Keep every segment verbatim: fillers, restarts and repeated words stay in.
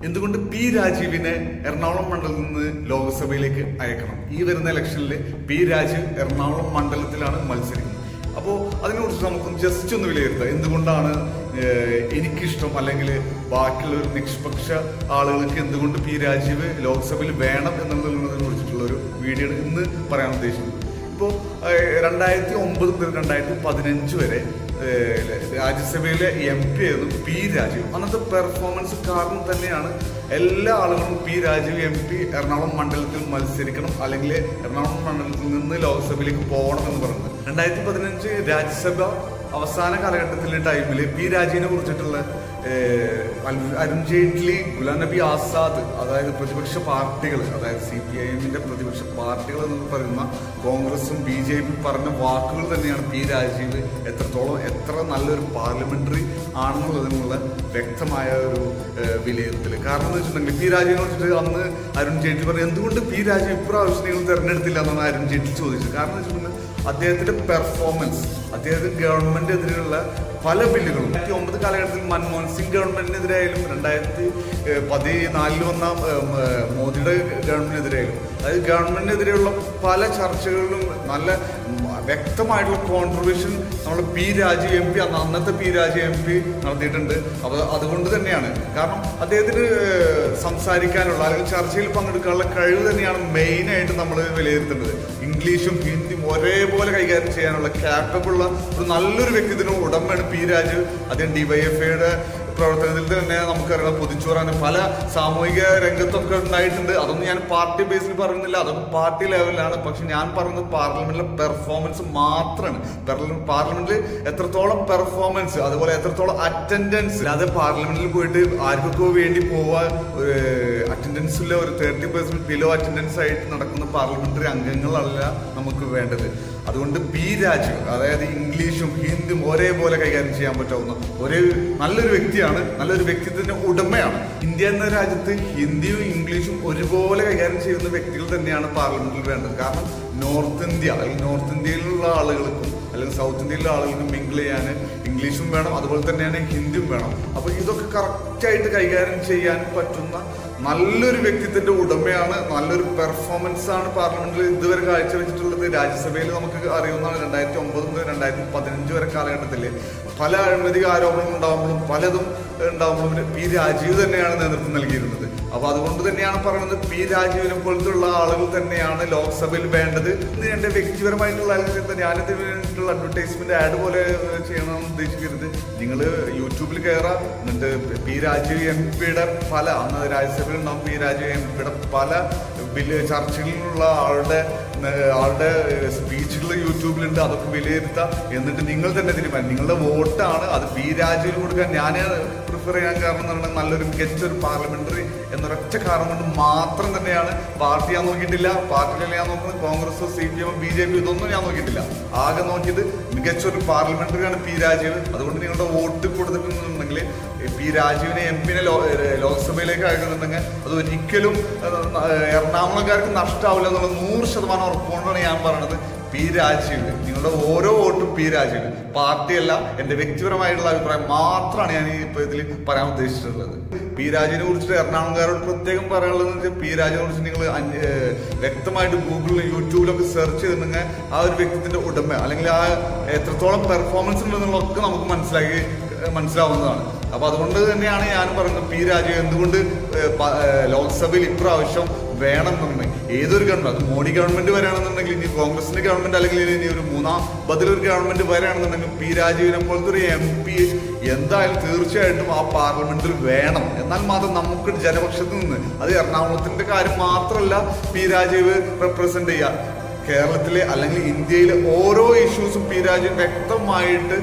എന്തുകൊണ്ട് പി രാജീവിനെ എറണാകുളം മണ്ഡലത്തിൽ നിന്ന് ലോക്സഭയിലേക്ക് അയക്കണം? ഈ വരുന്ന ഇലക്ഷനിൽ പി രാജീവ് എറണാകുളം മണ്ഡലത്തിലാണ് മത്സരിക്കുന്നത്. അപ്പോൾ അതിനെക്കുറിച്ച് നമുക്കൊന്ന് ജസ്റ്റ് ഒന്ന് വിലയിരുത്താം. എന്തുകൊണ്ടാണ് എനിക്കിഷ്ടം, അല്ലെങ്കിൽ ബാക്കിയുള്ള ഒരു നിഷ്പക്ഷ ആളുകൾക്ക് എന്തുകൊണ്ട് പി രാജീവ് ലോക്സഭയിൽ വേണം എന്നുള്ളതിനെ കുറിച്ചിട്ടുള്ള ഒരു വീഡിയോ ഇന്ന് പറയാൻ ഉദ്ദേശിക്കുന്നത്. ഇപ്പോൾ രണ്ടായിരത്തി ഒമ്പത് മുതൽ രണ്ടായിരത്തി പതിനഞ്ച് വരെ രാജ്യസഭയിലെ എം പി ആയിരുന്നു പി രാജീവ്. അന്നത്തെ പെർഫോമൻസ് കാരണം തന്നെയാണ് എല്ലാ ആളുകളും P Rajeev M P Ernakulam മണ്ഡലത്തിൽ മത്സരിക്കണം, അല്ലെങ്കിൽ എറണാകുളം മണ്ഡലത്തിൽ നിന്ന് ലോക്സഭയിലേക്ക് പോകണം എന്ന് പറയുന്നത്. രണ്ടായിരത്തി പതിനഞ്ച് രാജ്യസഭ അവസാന കാലഘട്ടത്തിലെ ടൈമിൽ പി രാജീവിനെ കുറിച്ചിട്ടുള്ള അരുൺ ജെയ്റ്റ്ലി, ഗുലാം നബി ആസാദ്, അതായത് പ്രതിപക്ഷ പാർട്ടികൾ, അതായത് സി പി ഐ എമ്മിന്റെ പ്രതിപക്ഷ പാർട്ടികൾ എന്ന് പറയുന്ന കോൺഗ്രസും ബി ജെ പി പറഞ്ഞ വാക്കുകൾ തന്നെയാണ് പി രാജീവ് എത്രത്തോളം എത്ര നല്ലൊരു പാർലമെന്ററി ആണെന്നുള്ളതിനുള്ള വ്യക്തമായ ഒരു വിലയിരുത്തൽ. കാരണം എന്ന് വെച്ചിട്ടുണ്ടെങ്കിൽ പി രാജീവിനെ കുറിച്ചിട്ട് അന്ന് അരുൺ ജെയ്റ്റ്ലി പറഞ്ഞു, എന്തുകൊണ്ട് പി രാജീവ് ഇപ്രാവശ്യം നിങ്ങൾ തെരഞ്ഞെടുത്തില്ല എന്നാണ് അരുൺ ജെയ്റ്റ്ലി ചോദിച്ചത്. കാരണം എന്ന് വെച്ചിട്ടുണ്ടെങ്കിൽ അദ്ദേഹത്തിന്റെ പെർഫോമൻസ്, അദ്ദേഹത്തിന്റെ ഗവൺമെന്റിനെതിരെയുള്ള പല ബില്ലുകളും രണ്ടായിരത്തി ഒമ്പത് കാലഘട്ടത്തിൽ മൻമോഹൻ സിംഗ് ഗവൺമെന്റിനെതിരായാലും രണ്ടായിരത്തി പതിനാലിൽ വന്ന മോദിയുടെ ഗവൺമെന്റിനെതിരായാലും, അതായത് ഗവൺമെന്റിനെതിരെയുള്ള പല ചർച്ചകളിലും നല്ല വ്യക്തമായിട്ടുള്ള കോൺട്രിബ്യൂഷൻ നമ്മൾ പി രാജീവ് എം പി അന്നത്തെ പി രാജീവ് എം പി നടത്തിയിട്ടുണ്ട്. അപ്പോൾ അതുകൊണ്ട് തന്നെയാണ്, കാരണം അദ്ദേഹത്തിന് സംസാരിക്കാനുള്ള അല്ലെങ്കിൽ ചർച്ചയിൽ പങ്കെടുക്കാനുള്ള കഴിവ് തന്നെയാണ് മെയിനായിട്ട് നമ്മൾ വിലയിരുത്തേണ്ടത്. ഇംഗ്ലീഷും ഹിന്ദിയും ഒരേപോലെ കൈകാര്യം ചെയ്യാനുള്ള ക്യാപ്പബിളുള്ള ഒരു നല്ലൊരു വ്യക്തിത്വത്തിന് ഉടമയാണ് പി രാജീവ്. അദ്ദേഹം ഡിവൈഎഫ്ഐയുടെ പ്രവർത്തനത്തിൽ തന്നെ നമുക്കറിയാം, പൊതിച്ചോറാണ് പല സാമൂഹിക രംഗത്തൊക്കെ ഉണ്ടായിട്ടുണ്ട്. അതൊന്നും ഞാൻ പാർട്ടി ബേസിൽ പറയുന്നില്ല, അതൊക്കെ പാർട്ടി ലെവലിലാണ്. പക്ഷെ ഞാൻ പറയുന്നത് പാർലമെന്റിലെ പെർഫോമൻസ് മാത്രമാണ്. പാർലമെന്റിൽ എത്രത്തോളം പെർഫോമൻസ്, അതുപോലെ എത്രത്തോളം അറ്റൻഡൻസ്, അല്ലാതെ പാർലമെന്റിൽ പോയിട്ട് ആർക്കൊക്കെ വേണ്ടി പോവാൻ അറ്റൻഡൻസിൽ ഒരു തേർട്ടി പെർസെന്റ് ബിലോ അറ്റൻഡൻസ് ആയിട്ട് നടക്കുന്ന പാർലമെന്ററി അംഗങ്ങളല്ല നമുക്ക് വേണ്ടത്. അതുകൊണ്ട് പി രാജീവ്, അതായത് ഇംഗ്ലീഷും ഹിന്ദിയും ഒരേപോലെ കൈകാര്യം ചെയ്യാൻ പറ്റാവുന്ന ഒരേ നല്ലൊരു വ്യക്തിയാണ്, നല്ലൊരു വ്യക്തിത്വത്തിന്റെ ഉടമയാണ്. ഇന്ത്യ എന്ന രാജ്യത്ത് ഹിന്ദിയും ഇംഗ്ലീഷും ഒരുപോലെ കൈകാര്യം ചെയ്യുന്ന വ്യക്തികൾ തന്നെയാണ് പാർലമെന്റിൽ വേണ്ടത്. കാരണം നോർത്ത് ഇന്ത്യ അല്ലെങ്കിൽ നോർത്ത് ഇന്ത്യയിലുള്ള ആളുകൾക്കും അല്ലെങ്കിൽ സൗത്ത് ഇന്ത്യയിലുള്ള ആളുകൾക്കും മിങ്കിൾ ചെയ്യാൻ ഇംഗ്ലീഷും വേണം, അതുപോലെ തന്നെയാണ് ഹിന്ദിയും വേണം. അപ്പോൾ ഇതൊക്കെ കറക്റ്റായിട്ട് കൈകാര്യം ചെയ്യാൻ പറ്റുന്ന നല്ലൊരു വ്യക്തിത്വത്തിന്റെ ഉടമയാണ്, നല്ലൊരു പെർഫോമൻസ് ആണ് പാർലമെന്റിൽ ഇതുവരെ കാഴ്ചവെച്ചിട്ടുള്ളത്. രാജ്യസഭയിൽ നമുക്ക് അറിയുന്നതാണ്, രണ്ടായിരത്തി ഒമ്പത് മുതൽ രണ്ടായിരത്തി പതിനഞ്ച് വരെ കാലഘട്ടത്തിൽ പല അഴിമതി ആരോപണങ്ങൾ ഉണ്ടാകുമ്പോഴും പലതും ഉണ്ടാകുമ്പോഴും പി രാജീവ് തന്നെയാണ് നേതൃത്വം നൽകിയിരുന്നത്. അപ്പൊ അതുകൊണ്ട് തന്നെയാണ് പറയുന്നത്, പി രാജീവിനെ പോലത്തുള്ള ആളുകൾ തന്നെയാണ് ലോക്സഭയിൽ വേണ്ടത്. ഇത് എന്റെ വ്യക്തിപരമായിട്ടുള്ള ഞാനിത് വേണ്ടിയിട്ടുള്ള അഡ്വർടൈസ്മെന്റ് ആഡ് പോലെ ചെയ്യണമെന്ന് ഉദ്ദേശിക്കരുത്. നിങ്ങൾ യൂട്യൂബിൽ കയറാം, എന്നിട്ട് പി രാജീവ് എം പിയുടെ പല അന്ന് രാജ്യസഭയിൽ ഉണ്ടാകും പി രാജീവ് എം പിയുടെ പല ബില്ല് ചർച്ചകളിലുള്ള ആളുടെ ആളുടെ സ്പീച്ചുകൾ യൂട്യൂബിലുണ്ട്. അതൊക്കെ വിലയിരുത്താം. എന്നിട്ട് നിങ്ങൾ തന്നെ തീരുമാനം, നിങ്ങളുടെ വോട്ടാണ് അത് പി രാജീവിന് കൊടുക്കാൻ ഞാൻ പ്രിഫർ ചെയ്യാൻ കാരണം എന്ന് പറഞ്ഞാൽ നല്ലൊരു മികച്ചൊരു പാർലമെന്ററി എന്നൊരൊറ്റ കാരണം കൊണ്ട് മാത്രം തന്നെയാണ്. പാർട്ടി ഞാൻ നോക്കിയിട്ടില്ല, പാർട്ടിയിലെ ഞാൻ നോക്കുന്നത് കോൺഗ്രസോ C P M B J P ഇതൊന്നും ഞാൻ നോക്കിയിട്ടില്ല. ആകെ നോക്കിയത് മികച്ചൊരു പാർലമെന്ററിയാണ് പി രാജീവ്. അതുകൊണ്ട് നിങ്ങളുടെ വോട്ട് കൊടുത്തിട്ടുണ്ടെങ്കിൽ പി രാജീവിനെ എം പിനെ ലോക്സഭയിലേക്ക് അയക്കുന്നുണ്ടെങ്കിൽ അത് ഒരിക്കലും എറണാകുളംകാർക്ക് നഷ്ടമാവില്ല എന്നുള്ള നൂറ് ശതമാനം ഉറപ്പുകൊണ്ടാണ് ഞാൻ പറയുന്നത്. പി രാജീവ്, നിങ്ങളുടെ ഓരോ വോട്ടും പി രാജീവ്, പാർട്ടിയല്ല. എന്റെ വ്യക്തിപരമായിട്ടുള്ള അഭിപ്രായം മാത്രമാണ് ഞാൻ ഇപ്പൊ ഇതിൽ പറയാൻ ഉദ്ദേശിച്ചിട്ടുള്ളത്. പി രാജീവിനെ കുറിച്ചിട്ട് എറണാകുളംകാരോട് പ്രത്യേകം പറയാനുള്ളതെന്ന് വെച്ചാൽ, പി രാജീവിനെ കുറിച്ച് നിങ്ങൾ വ്യക്തമായിട്ട് ഗൂഗിളിലും യൂട്യൂബിലൊക്കെ സെർച്ച് ചെയ്തിട്ടുണ്ടെങ്കിൽ ആ ഒരു വ്യക്തിത്വത്തിന്റെ ഉടമ അല്ലെങ്കിൽ ആ എത്രത്തോളം പെർഫോമൻസ് ഉണ്ടെന്നുള്ളതൊക്കെ നമുക്ക് മനസ്സിലാക്കി മനസ്സിലാവുന്നതാണ്. അപ്പൊ അതുകൊണ്ട് തന്നെയാണ് ഞാൻ പറയുന്നത്, പി രാജീവ് എന്തുകൊണ്ട് ലോക്സഭയിൽ ഇപ്രാവശ്യം വേണം എന്നുണ്ടെങ്കിൽ ഏതൊരു ഗവൺമെന്റ്, അത് മോഡി ഗവൺമെന്റ് വരികയാണെന്നുണ്ടെങ്കിൽ, ഇനി കോൺഗ്രസിന്റെ ഗവൺമെന്റ് അല്ലെങ്കിൽ ഇനി ഒരു മൂന്നാം ബദലൊരു ഗവൺമെന്റ് വരികയാണെന്നുണ്ടെങ്കിൽ പി രാജീവിനെ പോലത്തെ ഒരു എം പി എന്തായാലും തീർച്ചയായിട്ടും ആ പാർലമെന്റിൽ വേണം. എന്നാൽ മാത്രം നമുക്ക് ജനപക്ഷത്ത് നിന്ന്, അത് എറണാകുളത്തിന്റെ കാര്യം മാത്രമല്ല പി രാജീവ് റെപ്രസെന്റ് ചെയ്യുക, കേരളത്തിലെ അല്ലെങ്കിൽ ഇന്ത്യയിലെ ഓരോ ഇഷ്യൂസും പി രാജീവ് വ്യക്തമായിട്ട്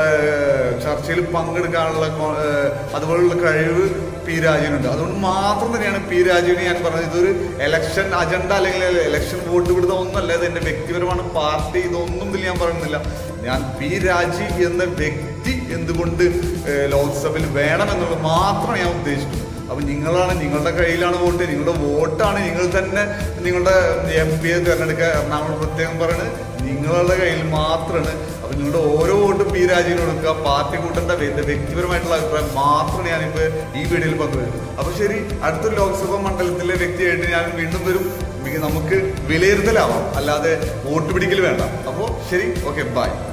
ചർച്ചയിൽ പങ്കെടുക്കാനുള്ള അതുപോലുള്ള കഴിവ് പി രാജീവിനുണ്ട്. അതുകൊണ്ട് മാത്രം തന്നെയാണ് പി രാജീവിനെ ഞാൻ പറഞ്ഞത് ഇതൊരു എലക്ഷൻ അജണ്ട അല്ലെങ്കിൽ എലക്ഷൻ വോട്ട് പിടുത്തം ഒന്നല്ല. ഇത് എന്റെ വ്യക്തിപരമാണ്, പാർട്ടി ഇതൊന്നും ഇതിൽ ഞാൻ പറയുന്നില്ല. ഞാൻ പി രാജീവ് എന്ന വ്യക്തി എന്തുകൊണ്ട് ലോക്സഭയിൽ വേണമെന്നുള്ളത് മാത്രമാണ് ഞാൻ ഉദ്ദേശിക്കുന്നത്. അപ്പൊ നിങ്ങളാണ്, നിങ്ങളുടെ കയ്യിലാണ് വോട്ട്, നിങ്ങളുടെ വോട്ടാണ്, നിങ്ങൾ തന്നെ നിങ്ങളുടെ എം പിയെ തിരഞ്ഞെടുക്കുക. എറണാകുളം പ്രത്യേകം പറയുന്നത് നിങ്ങളുടെ കയ്യിൽ മാത്രമാണ്. അപ്പൊ നിങ്ങളുടെ ഓരോ വോട്ടും പി രാജീവിന് കൊടുക്കുക. പാർട്ടി കൂട്ടേണ്ട വ്യക്തിപരമായിട്ടുള്ള അഭിപ്രായം മാത്രമാണ് ഞാനിപ്പോ ഈ വീഡിയോയിൽ പങ്കുവരുന്നത്. അപ്പൊ ശരി, അടുത്തൊരു ലോക്സഭാ മണ്ഡലത്തിലെ വ്യക്തിയായിട്ട് ഞാൻ വീണ്ടും വരും. നമുക്ക് വിലയിരുത്തലാവാം, അല്ലാതെ വോട്ട് പിടിക്കൽ വേണ്ട. അപ്പോൾ ശരി, ഓക്കെ, ബൈ.